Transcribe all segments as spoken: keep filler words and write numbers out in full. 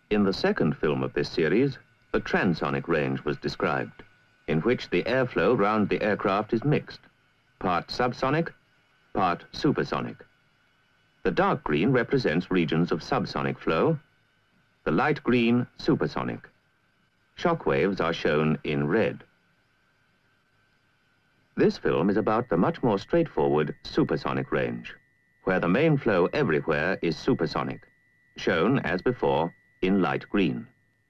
In the second film of this series, the transonic range was described, in which the airflow round the aircraft is mixed, part subsonic, part supersonic. The dark green represents regions of subsonic flow, the light green supersonic. Shock waves are shown in red. This film is about the much more straightforward supersonic range, where the main flow everywhere is supersonic, shown, as before, in light green.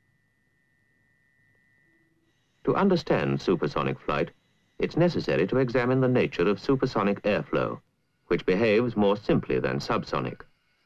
To understand supersonic flight, it's necessary to examine the nature of supersonic airflow, which behaves more simply than subsonic.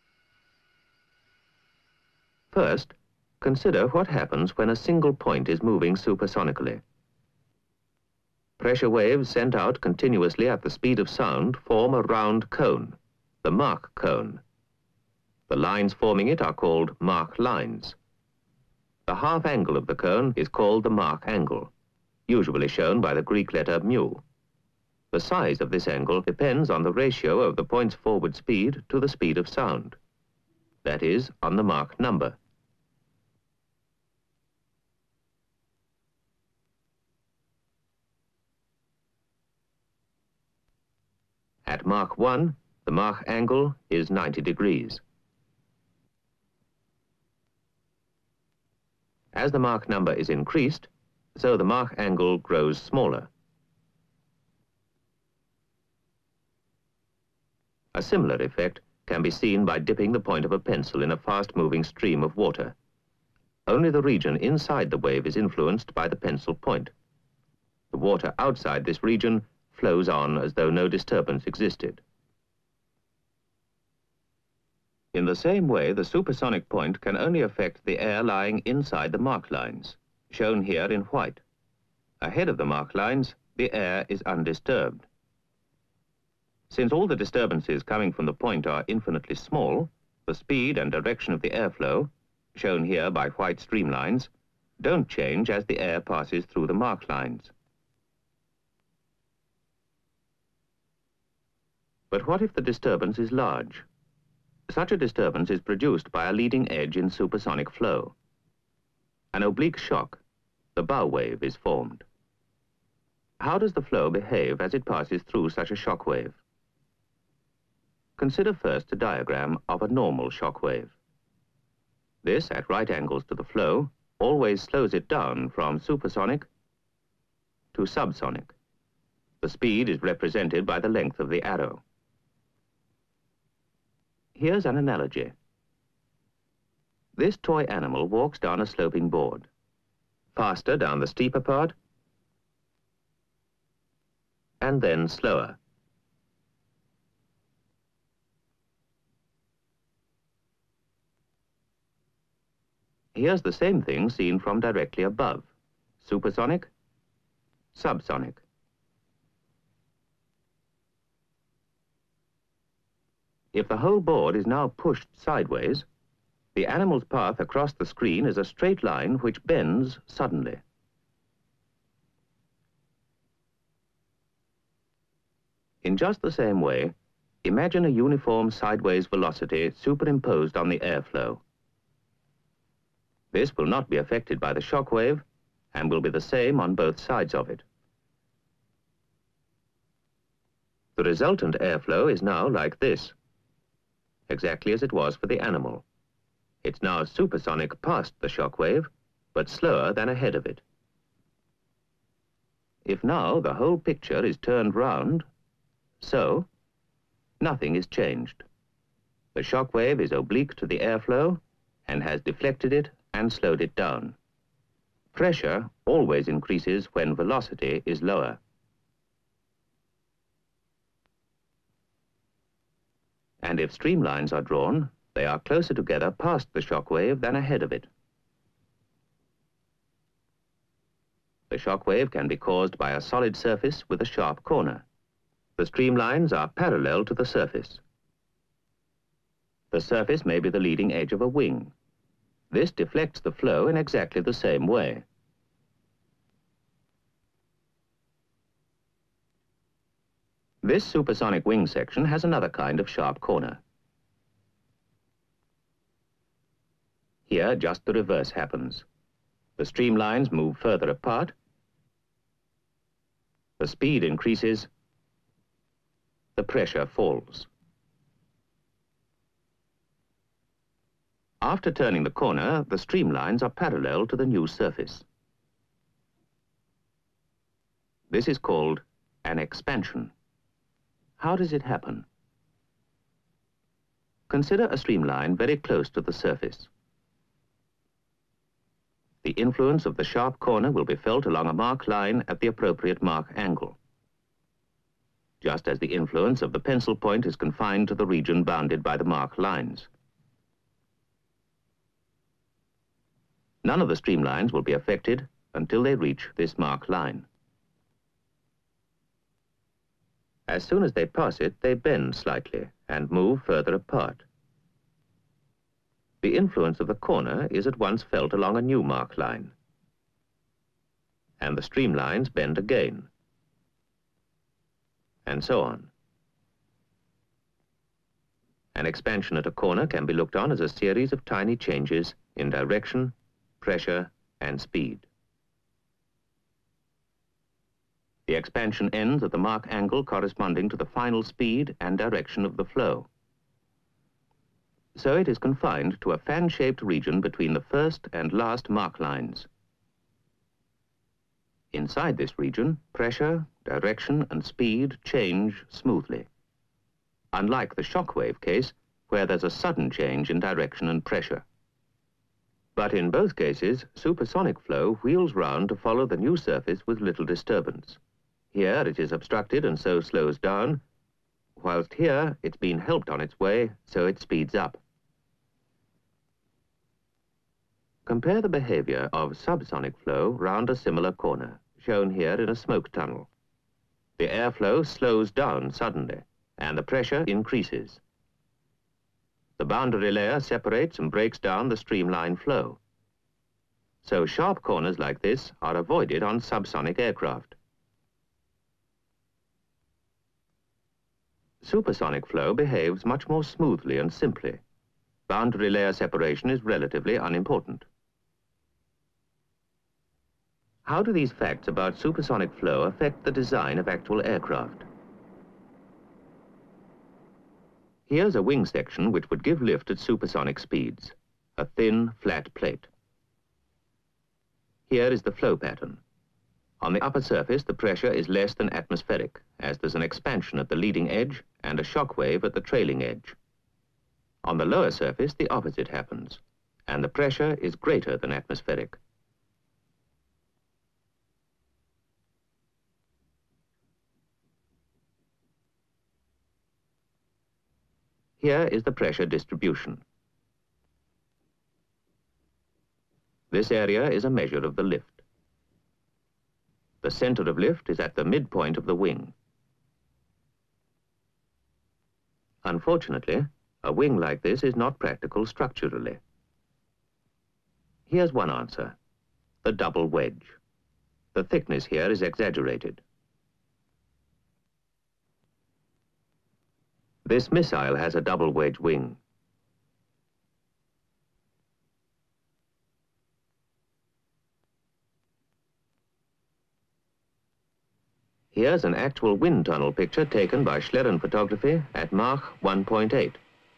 First, consider what happens when a single point is moving supersonically. Pressure waves sent out continuously at the speed of sound form a round cone, the Mach cone. The lines forming it are called Mach lines. The half angle of the cone is called the Mach angle, usually shown by the Greek letter mu. The size of this angle depends on the ratio of the point's forward speed to the speed of sound, that is, on the Mach number. At Mach one, the Mach angle is ninety degrees. As the Mach number is increased, so the Mach angle grows smaller. A similar effect can be seen by dipping the point of a pencil in a fast-moving stream of water. Only the region inside the wave is influenced by the pencil point. The water outside this region flows on as though no disturbance existed. In the same way, the supersonic point can only affect the air lying inside the Mach lines, shown here in white. Ahead of the Mach lines, the air is undisturbed. Since all the disturbances coming from the point are infinitely small, the speed and direction of the airflow, shown here by white streamlines, don't change as the air passes through the Mach lines. But what if the disturbance is large? Such a disturbance is produced by a leading edge in supersonic flow. An oblique shock, the bow wave, is formed. How does the flow behave as it passes through such a shock wave? Consider first a diagram of a normal shock wave. This, at right angles to the flow, always slows it down from supersonic to subsonic. The speed is represented by the length of the arrow. Here's an analogy. This toy animal walks down a sloping board, faster down the steeper part, and then slower. Here's the same thing seen from directly above, supersonic, subsonic. If the whole board is now pushed sideways, the animal's path across the screen is a straight line which bends suddenly. In just the same way, imagine a uniform sideways velocity superimposed on the airflow. This will not be affected by the shock wave and will be the same on both sides of it. The resultant airflow is now like this, exactly as it was for the animal. It's now supersonic past the shock wave, but slower than ahead of it. If now the whole picture is turned round, so, nothing is changed. The shock wave is oblique to the airflow and has deflected it and slowed it down. Pressure always increases when velocity is lower. And if streamlines are drawn, they are closer together past the shock wave than ahead of it. The shock wave can be caused by a solid surface with a sharp corner. The streamlines are parallel to the surface. The surface may be the leading edge of a wing. This deflects the flow in exactly the same way. This supersonic wing section has another kind of sharp corner. Here, just the reverse happens. The streamlines move further apart, the speed increases, the pressure falls. After turning the corner, the streamlines are parallel to the new surface. This is called an expansion. How does it happen? Consider a streamline very close to the surface. The influence of the sharp corner will be felt along a mark line at the appropriate mark angle, just as the influence of the pencil point is confined to the region bounded by the mark lines. None of the streamlines will be affected until they reach this mark line. As soon as they pass it, they bend slightly and move further apart. The influence of the corner is at once felt along a new mark line, and the streamlines bend again, and so on. An expansion at a corner can be looked on as a series of tiny changes in direction, pressure, and speed. The expansion ends at the mark angle corresponding to the final speed and direction of the flow. So it is confined to a fan-shaped region between the first and last mark lines. Inside this region, pressure, direction, and speed change smoothly, unlike the shock wave case, where there's a sudden change in direction and pressure. But in both cases, supersonic flow wheels round to follow the new surface with little disturbance. Here it is obstructed and so slows down, whilst here it's been helped on its way, so it speeds up. Compare the behavior of subsonic flow round a similar corner, shown here in a smoke tunnel. The airflow slows down suddenly, and the pressure increases. The boundary layer separates and breaks down the streamline flow. So sharp corners like this are avoided on subsonic aircraft. Supersonic flow behaves much more smoothly and simply. Boundary layer separation is relatively unimportant. How do these facts about supersonic flow affect the design of actual aircraft? Here's a wing section which would give lift at supersonic speeds, a thin, flat plate. Here is the flow pattern. On the upper surface, the pressure is less than atmospheric, as there's an expansion at the leading edge and a shock wave at the trailing edge. On the lower surface, the opposite happens, and the pressure is greater than atmospheric. Here is the pressure distribution. This area is a measure of the lift. The center of lift is at the midpoint of the wing. Unfortunately, a wing like this is not practical structurally. Here's one answer: the double wedge. The thickness here is exaggerated. This missile has a double wedge wing. Here's an actual wind tunnel picture taken by Schlerin photography at Mach one point eight.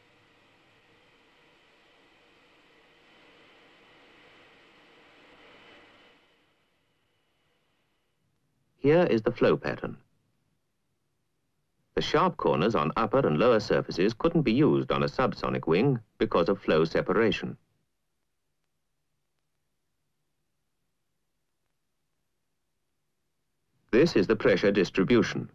Here is the flow pattern. The sharp corners on upper and lower surfaces couldn't be used on a subsonic wing because of flow separation. This is the pressure distribution.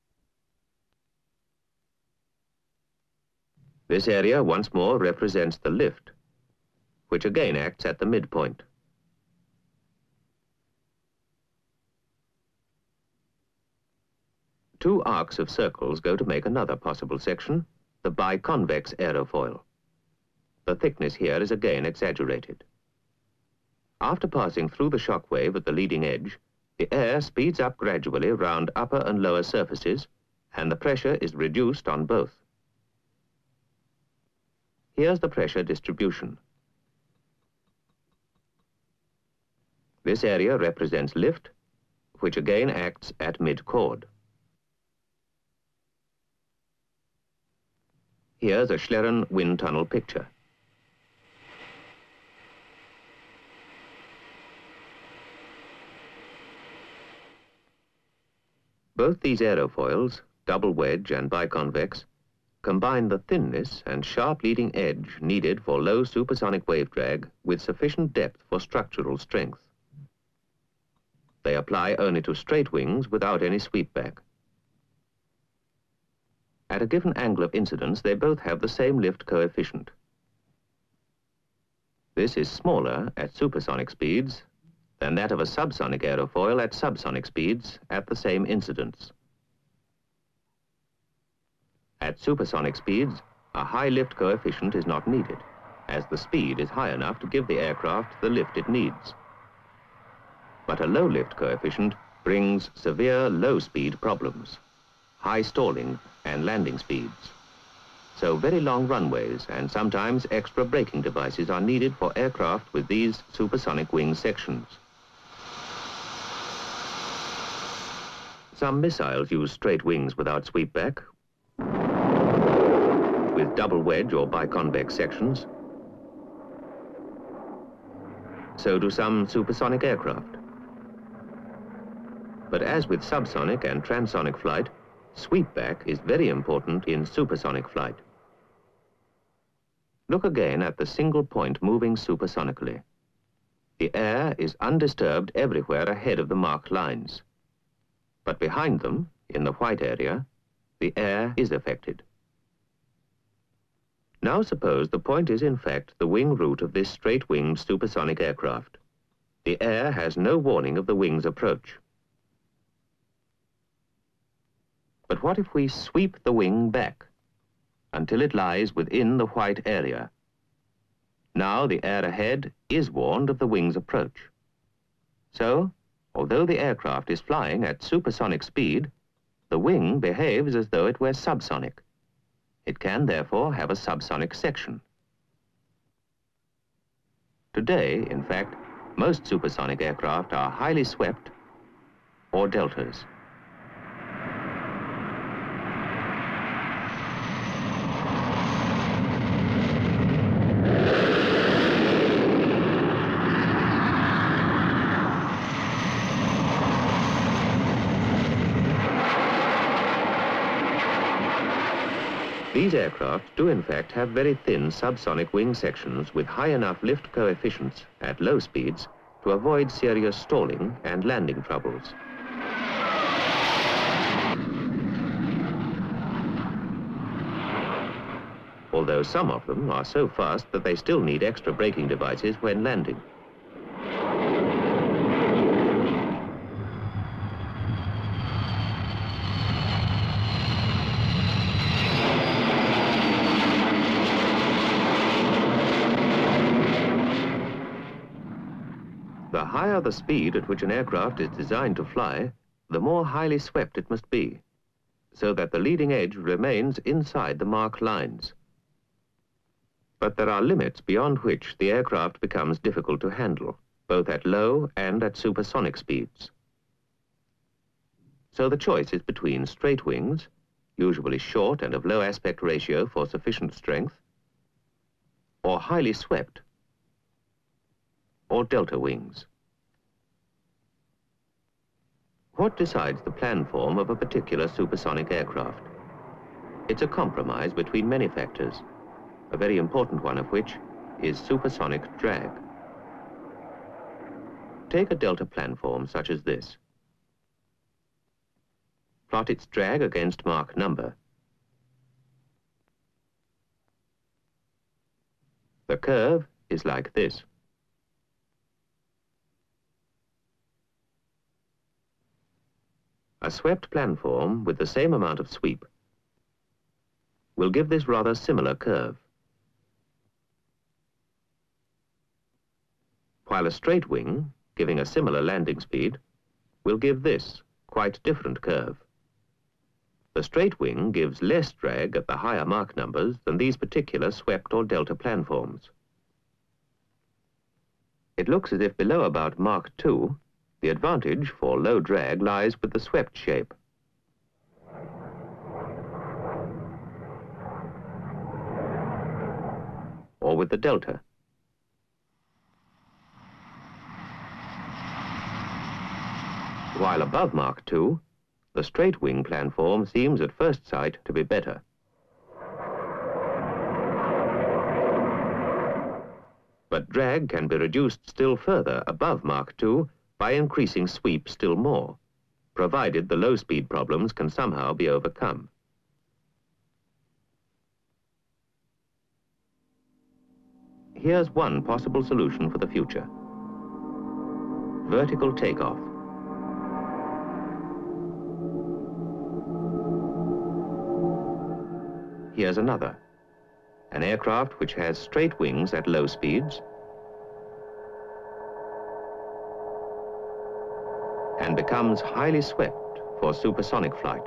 This area once more represents the lift, which again acts at the midpoint. Two arcs of circles go to make another possible section, the biconvex aerofoil. The thickness here is again exaggerated. After passing through the shock wave at the leading edge, the air speeds up gradually round upper and lower surfaces, and the pressure is reduced on both. Here's the pressure distribution. This area represents lift, which again acts at mid-chord. Here's a Schlieren wind tunnel picture. Both these aerofoils, double wedge and biconvex, combine the thinness and sharp leading edge needed for low supersonic wave drag with sufficient depth for structural strength. They apply only to straight wings without any sweep back. At a given angle of incidence, they both have the same lift coefficient. This is smaller at supersonic speeds than that of a subsonic aerofoil at subsonic speeds at the same incidence. At supersonic speeds, a high lift coefficient is not needed, as the speed is high enough to give the aircraft the lift it needs. But a low lift coefficient brings severe low-speed problems, high stalling and landing speeds. So very long runways and sometimes extra braking devices are needed for aircraft with these supersonic wing sections. Some missiles use straight wings without sweepback, with double wedge or biconvex sections. So do some supersonic aircraft. But as with subsonic and transonic flight, sweepback is very important in supersonic flight. Look again at the single point moving supersonically. The air is undisturbed everywhere ahead of the marked lines. But behind them, in the white area, the air is affected. Now suppose the point is in fact the wing root of this straight-winged supersonic aircraft. The air has no warning of the wing's approach. But what if we sweep the wing back until it lies within the white area? Now the air ahead is warned of the wing's approach. So, although the aircraft is flying at supersonic speed, the wing behaves as though it were subsonic. It can therefore have a subsonic section. Today, in fact, most supersonic aircraft are highly swept or deltas. These aircraft do in fact have very thin subsonic wing sections with high enough lift coefficients at low speeds to avoid serious stalling and landing troubles. Although some of them are so fast that they still need extra braking devices when landing. The higher the speed at which an aircraft is designed to fly, the more highly swept it must be, so that the leading edge remains inside the marked lines. But there are limits beyond which the aircraft becomes difficult to handle, both at low and at supersonic speeds. So the choice is between straight wings, usually short and of low aspect ratio for sufficient strength, or highly swept, or delta wings. What decides the plan form of a particular supersonic aircraft? It's a compromise between many factors, a very important one of which is supersonic drag. Take a delta planform such as this. Plot its drag against Mach number. The curve is like this. A swept planform with the same amount of sweep will give this rather similar curve, while a straight wing, giving a similar landing speed, will give this quite different curve. The straight wing gives less drag at the higher Mach numbers than these particular swept or delta planforms. It looks as if below about Mach two, the advantage for low drag lies with the swept shape. Or with the delta. While above Mach two, the straight wing planform seems at first sight to be better. But drag can be reduced still further above Mach two by increasing sweep still more, provided the low-speed problems can somehow be overcome. Here's one possible solution for the future. Vertical takeoff. Here's another. An aircraft which has straight wings at low speeds and becomes highly swept for supersonic flight.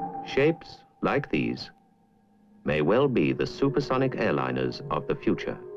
Shapes like these may well be the supersonic airliners of the future.